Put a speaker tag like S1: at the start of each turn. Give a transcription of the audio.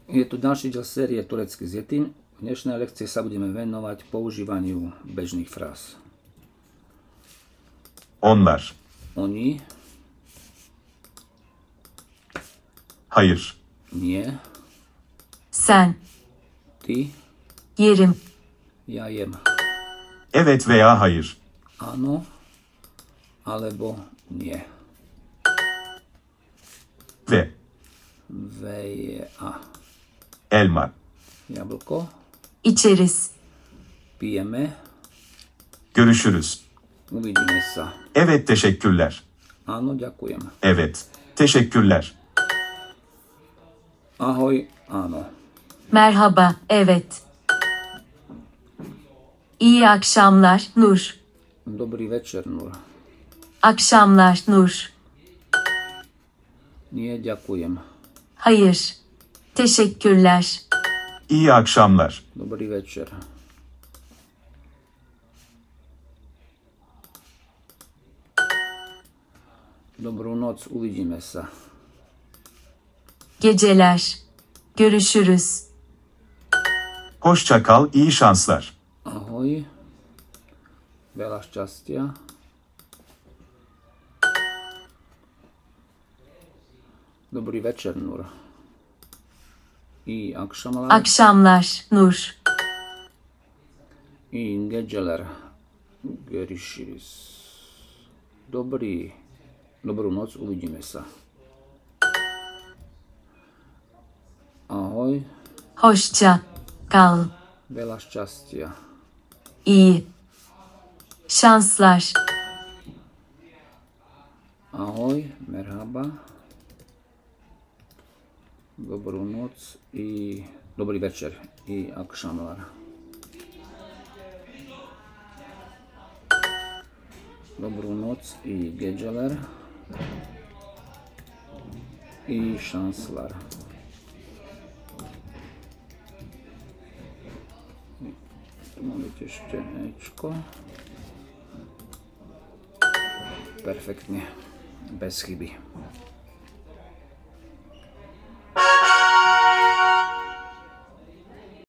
S1: Je tu ďalší diel série Turecký s Yetim. V dnešnej lekcii sa budeme venovať používaniu bežných fráz.
S2: Onlar.
S1: Oni,
S2: Hayır.
S1: nie,
S3: Sen,
S1: ty,
S3: yerim,
S1: ja jem.
S2: Evet veya hayır.
S1: Áno, alebo nie.
S2: Ve.
S1: V je a.
S2: Elma.
S1: Jablko,
S3: içeriz,
S1: pijeme,
S2: Görüşürüz.
S1: uvidíme sa.
S2: Evet teşekkürler.
S1: Áno, ďakujem.
S2: Evet. Teşekkürler.
S1: Ahoj, áno.
S3: merhaba, evet. İyi akşamlar, Nur.
S1: Dobrý večer, Nur.
S3: Akşamlar, Nur.
S1: Nie, ďakujem.
S3: Hayır. Teşekkürler.
S2: İyi akşamlar.
S1: Dobrý večer. Dobrú noc, uvidíme sa.
S3: Geceler. Görüşürüz.
S2: Hoşça kal, iyi şanslar.
S1: Ahoj. Veľa šťastia. Dobrý večer, Nur. İyi akşamlar.
S3: Akşamlar, Nur.
S1: İyi geceler. Görüşürüz. Dobrú noc, uvidíme sa. Ahoj.
S3: Hoşça kal.
S1: Veľa šťastia.
S3: İyi şanslar.
S1: Ahoj, merhaba. Dobrú noc i dobrý večer. İyi akşamlar. Dobrú noc, iyi geceler. İyi şanslar. Tu máme ešte Ečko. Perfektne, bez chyby.